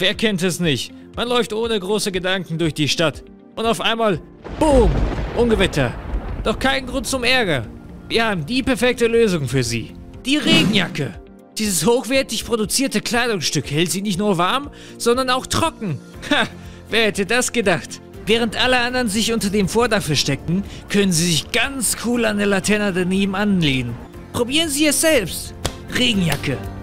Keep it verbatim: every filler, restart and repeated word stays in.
Wer kennt es nicht? Man läuft ohne große Gedanken durch die Stadt. Und auf einmal, boom, Ungewitter. Doch kein Grund zum Ärger. Wir haben die perfekte Lösung für Sie. Die Regenjacke. Dieses hochwertig produzierte Kleidungsstück hält Sie nicht nur warm, sondern auch trocken. Ha, wer hätte das gedacht? Während alle anderen sich unter dem Vordach verstecken, können Sie sich ganz cool an der Laterne daneben anlehnen. Probieren Sie es selbst. Regenjacke.